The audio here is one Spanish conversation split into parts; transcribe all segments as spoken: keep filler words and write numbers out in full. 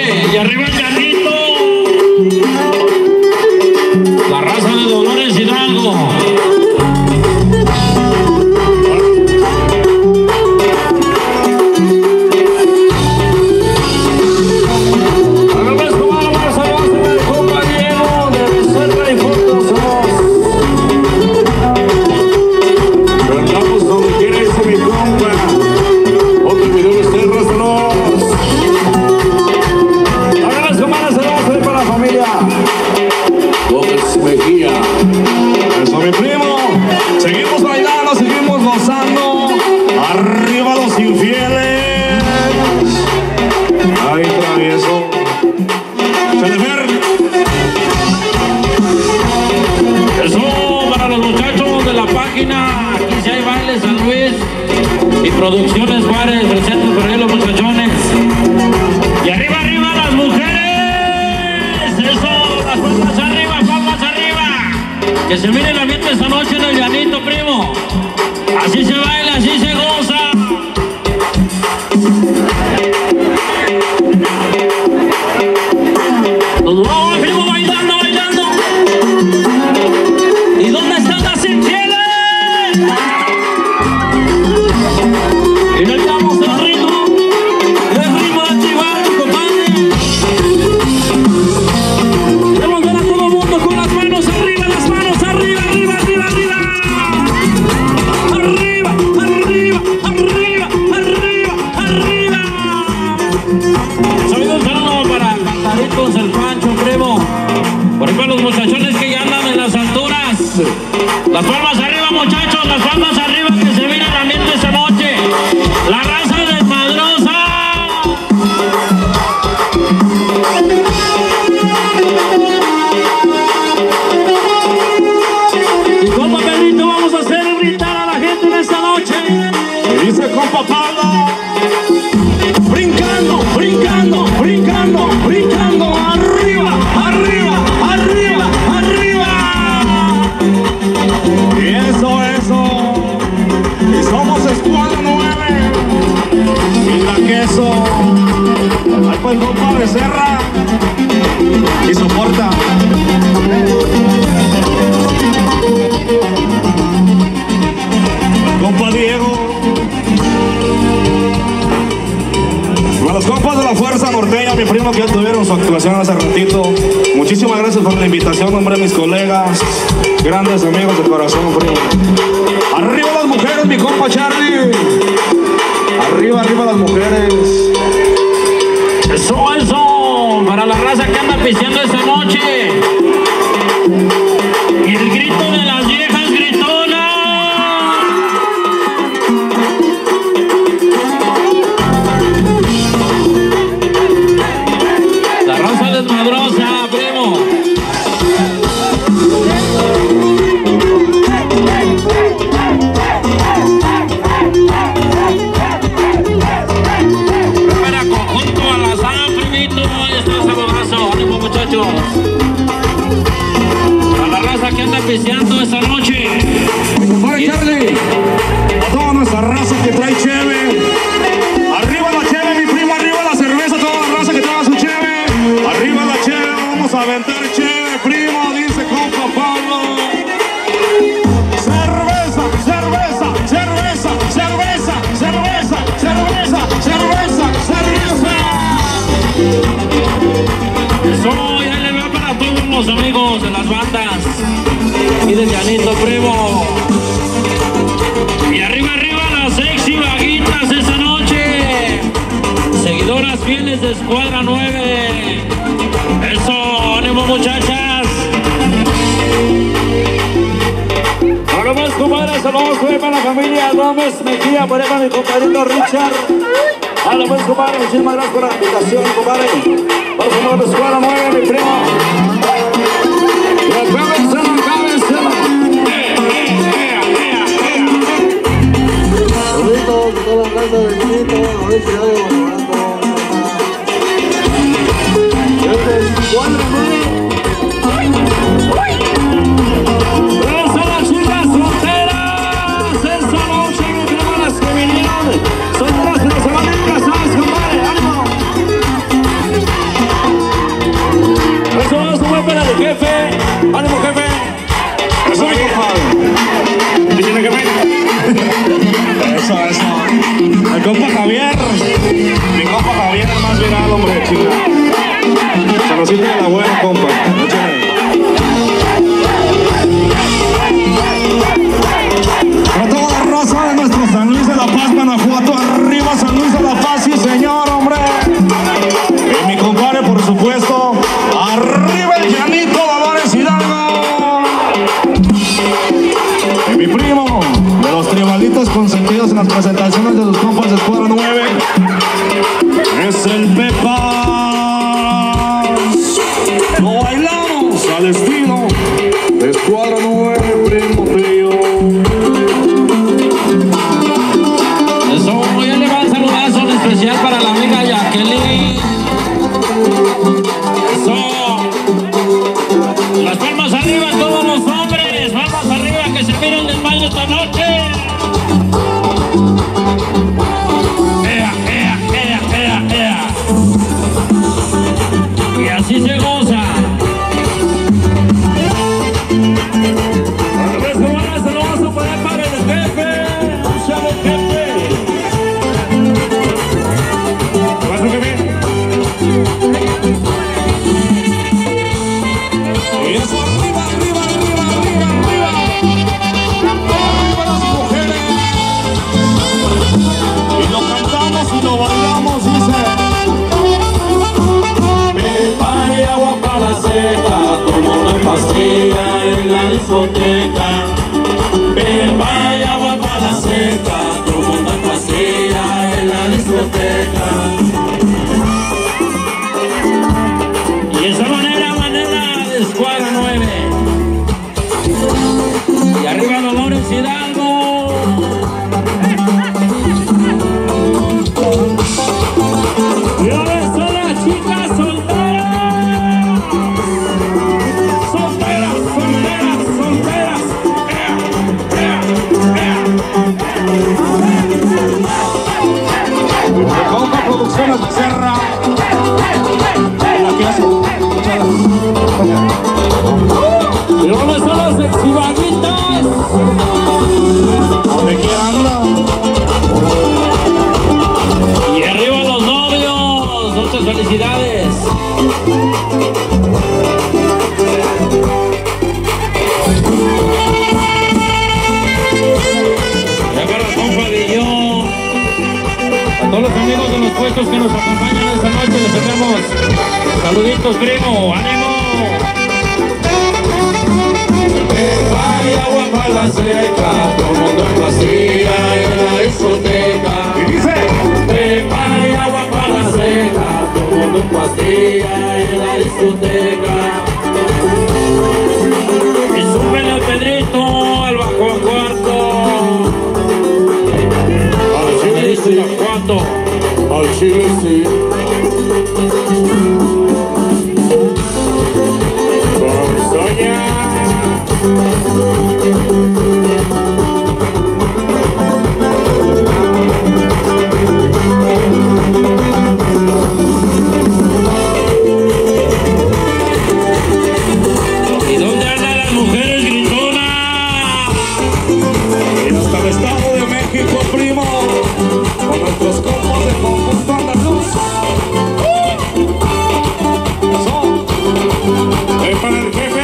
y arriba el Llanito. La raza de Dolores Hidalgo. Eso, mi primo. Seguimos bailando, seguimos gozando. Arriba los infieles. Ahí travieso. Chalefer. Eso para los muchachos de la página. Aquí si hay bailes San Luis y Producciones Juárez presentes por ahí los muchachones. Y arriba, arriba las mujeres. Eso, las palmas arriba, palmas arriba. Que se mire el ambiente esta noche en el Llanito, primo. Así se baila, así se goza. Nos vamos, primo, bailando, bailando. ¿Y dónde están las infieles? Y no echamos el ritmo, el ritmo de Chihuahua, compadre. Queremos ver a todo el mundo con las manos arriba, las manos arriba, arriba, arriba, arriba. Arriba, arriba, arriba, arriba, arriba. Soy un saludo para Cantaritos, el Pancho, primo. Por ejemplo, los muchachones que ya andan en las alturas. Las palmas arriba, muchachos, las palmas arriba, que se mire el ambiente esta noche. La raza desmadrosa. Y compa Pedrito, vamos a hacer gritar a la gente en esta noche. Y dice compa Pablo. Brincando, brincando, brincando, brincando. Arriba, arriba, arriba, arriba. Y eso, eso. Y somos Escuadra nueve. Y la queso. Ahí pues compa Becerra. Y soporta. Compa Diego. A los compas de la Fuerza Norteña, mi primo, que ya tuvieron su actuación hace ratito. Muchísimas gracias por la invitación, hombre, mis colegas, grandes amigos de corazón, primo. Arriba las mujeres, mi compa Charlie. Arriba, arriba las mujeres. Eso, eso, para la raza que anda pisteando esta noche. Y el grito de las viejas gritonas. La raza desmadrosa, primo. Espera, conjunto a la sala, primito. Ahí está sabroso, ánimo, muchachos. A la raza que anda pisteando esta noche. Mi compadre Charlie, a toda nuestra raza que trae cheve. Arriba la cheve, mi primo, arriba la cerveza, toda la raza que trae su cheve. Arriba la cheve, vamos a aventar cheve, primo, dice compa Pablo. Cerveza, cerveza, cerveza, cerveza, cerveza, cerveza, cerveza, cerveza. Eso ya le va para todos los amigos de las bandas y de Llanito, primo. Y arriba, arriba las sexy vaguitas esta noche. Seguidoras fieles de Escuadra nueve. Eso, ánimo, muchachas. Ahora más, compadre, saludos para la familia Gómez Mejía, por ahí para mi compadrito Richard. A la vez, compadre, muchísimas gracias por la invitación, compadre. Por favor, de Escuadra nueve, mi primo. Y acábenselo, acábenselo. Saluditos de toda la raza de Benito, a ver si hay algo. Desde Escuadra nueve. ¡Eso, las chicas solteras! Esta noche, mi primo, las que vinieron. Solteras que no se van a ir casadas, compadre, ánimo. jefe. Ánimo, jefe. Eso, mi compadre. Dice el jefe. Eso, eso. El compa Javier. Mi compa Javier, el más viral, hombre, chica. Saludcita de la buena, compa. Échale. Para toda la raza de nuestro San Luis de la Paz, Guanajuato. Arriba San Luis de la Paz, sí señor, hombre. Y mi compadre, por supuesto. Arriba el Llanito Dolores Hidalgo. Y mi primo, de los tribalitos consentidos en las presentaciones de los compas de Escuadra nueve, es el Pepas. Lo bailamos al estilo de Escuadra nueve, primo tío. Eso, ya le va un saludazo en especial para la amiga Jacqueline. Eso. Las palmas arriba todos los hombres. Palmas arriba que se miren del baile esta noche. Ea, ea, ea, ea, ea. Y así se goza. Saludazo para el padre del jefe. Chavo jefe. ¿Vas que bien? Y eso arriba, arriba, arriba, arriba, arriba. Arriba las mujeres. Y lo cantamos y lo bailamos, dice. Pepa y agua para la seca, tomando pastilla en la discoteca. Pepa y agua para la seca, tomando pastilla en la discoteca. Y esa manera, manera de Escuadra nueve. Y arriba Dolores Hidalgo. Y ahora son las chicas solteras. Solteras, solteras, solteras. Ea, ea, ea. De Compa Producciones Becerra. La que hace. ¿Y dónde son las exhibaguitas? Donde quiera anda. Y arriba los novios. Muchas felicidades. Ya para el compa de yo. A todos los amigos de los puestos que nos acompañan esta noche les enviamos saluditos, primo. ¡Ánimo! Hay agua para la seca, tomando en pastilla en la discoteca. Y dice. Hay agua para la seca, tomando en pastilla en la discoteca. Y súbele al Pedrito, al bajo al cuarto. Al chile sí. ¿Cuánto? Al chile sí. Soña. ¿Y dónde andan las mujeres gritonas? Y hasta el Estado de México, primo. Con nuestros compas de conjunto andaluz. Eso. Es para el jefe.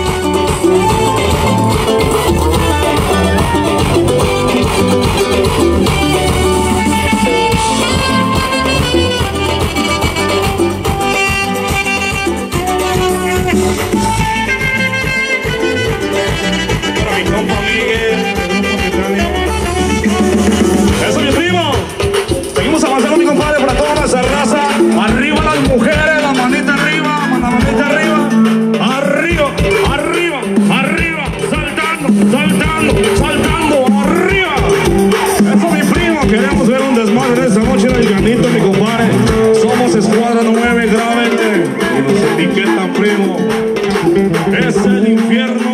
Para mi compa Miguel, el grupo Titania. Eso, mi primo. Seguimos avanzando, mi compadre, para toda nuestra raza. Arriba las mujeres, la manita arriba, la manita arriba. Arriba, arriba, arriba. Saltando, saltando, saltando, arriba. Eso, mi primo. Queremos ver un desmadre esta noche en el Llanito, mi compadre. Somos Escuadra nueve, grábenle. Y nos etiquetan, primo. Es el infierno.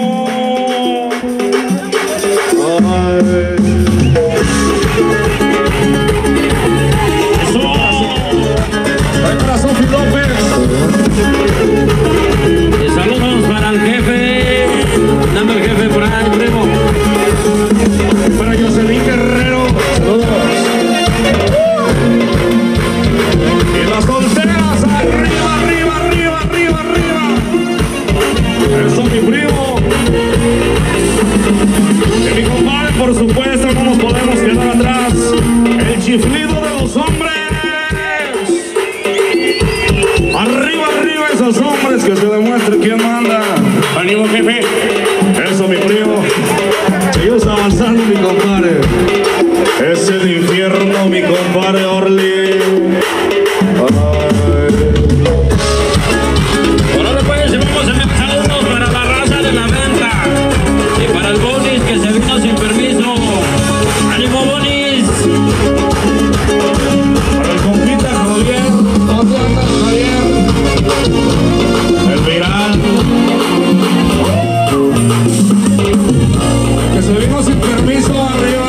Ay. Eso. Ay, para Sofi López. Y saludos para esos hombres que se demuestre quién manda. ¡Ánimo, jefe! Eso, mi primo. Seguimos avanzando, mi compadre. Es el infierno, mi compadre Orly. Ahora pues, vamos a empezar unos para la raza de la venta. Y para el Bonis que se vino sin permiso. ¡Ánimo, Bonis! Para el compita Javier. ¿Dónde andas, Javier? El viral. Que se vino sin permiso, arriba.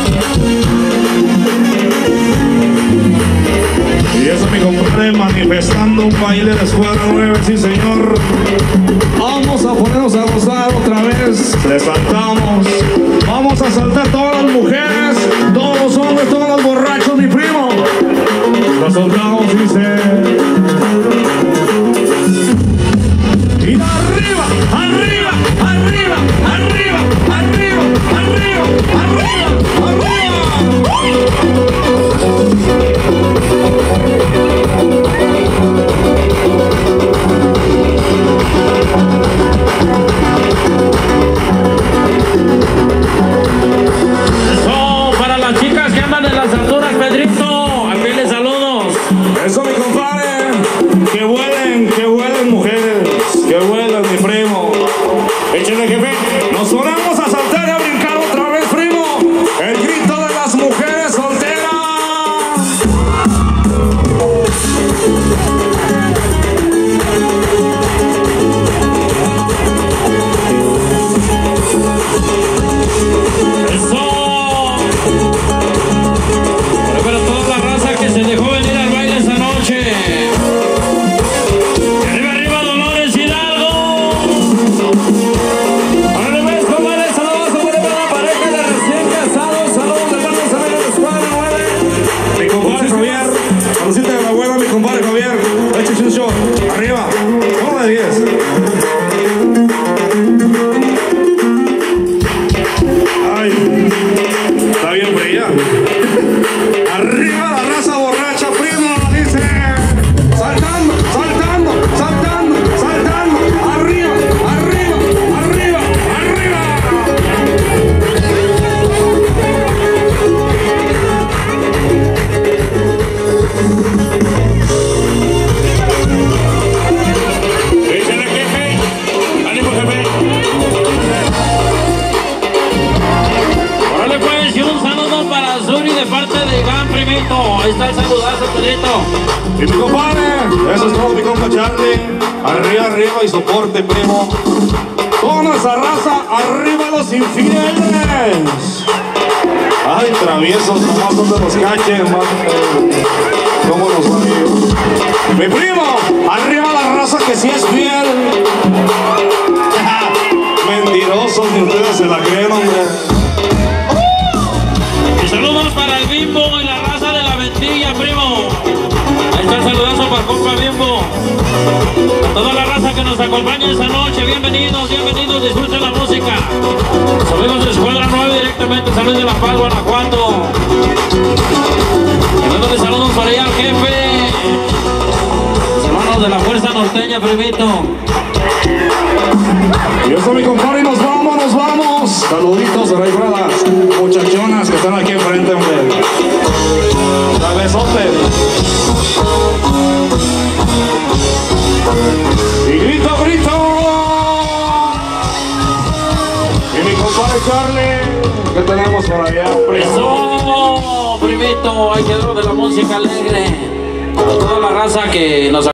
Y eso, mi compadre, manifestando un baile de escuadra nueve, sí señor. Vamos a ponernos a gozar otra vez. Le saltamos. Vamos a saltar todas las mujeres, todos los hombres, todos los borrachos, mi primo. Lo soltamos, dice. Y arriba, arriba, arriba, arriba, arriba, arriba, arriba, arriba. Eso, para las chicas que andan en las alturas, Pedrito, aquí les saludos. Eso, mi compadre. Que vuelen, que vuelen mujeres. Que vuelen, mi primo. Échale, jefe. Nos ponemos a saltar y a brincar otra vez, primo. El grito de las mujeres solteras. Eso. Para toda la raza que se dejó venir al baile esta noche. Y arriba, arriba, Dolores Hidalgo. Ahora ves cómo eres, saludos, como le va la pareja de recién casados, saludos de manos a ver de escuadra nueve. Mi compadre Javier. Saludcita de la abuela, mi compadre Javier. Échese un shot. Arriba. Uno de diez. Ay. Está bien fría. Arriba la raza borracha, primo. Dice. Saltando, saltando, saltando, saltando. Arriba, arriba, arriba, arriba. Échale, jefe. Ánimo, jefe. Órale pues, y un saludo para Zuri de parte de Iván, primito. Ahí está el saludazo, Pedrito. Y mi compadre, eso es todo, mi compa Charlie. Arriba, arriba y soporte, primo. Toda esa raza, arriba los infieles. Ay, traviesos, nomás donde los cachen, man. ¿Cómo los va, amigo? Mi primo, arriba la raza que sí es fiel. Mentirosos, ni ustedes se la creen, hombre. Y saludos para el Bimbo y la raza de la Ventilla, primo. Ahí está el saludazo para el compa Bimbo. A toda la raza que nos acompaña esta noche, bienvenidos, bienvenidos, disfruten la música. Los amigos de Escuadra nueve directamente, saludos de La Paz, Guanajuato. Y luego de saludos para allá al jefe. Los hermanos de la Fuerza Norteña, primito. Y eso, mi compadre, nos vamos, nos vamos. Saluditos a las muchachonas que están aquí enfrente, hombre. Cabezote. Y grito, grito. Y mi compadre Charlie, ¿qué tenemos por allá, primo? Eso, primito, hay que dar de la música alegre. A toda la raza que nos